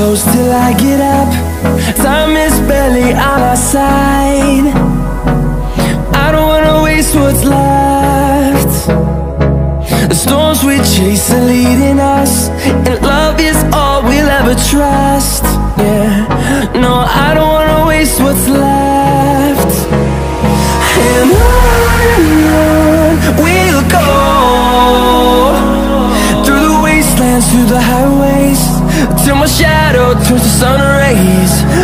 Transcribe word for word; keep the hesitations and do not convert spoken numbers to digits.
close till I get up. Time is barely on our side. I don't wanna waste what's left. The storms we chase are leading us, and love is all we'll ever trust. Yeah, no, I don't wanna waste what's left. And on and on we'll go, through the wastelands, through the highways, till my shadow turns to sun rays.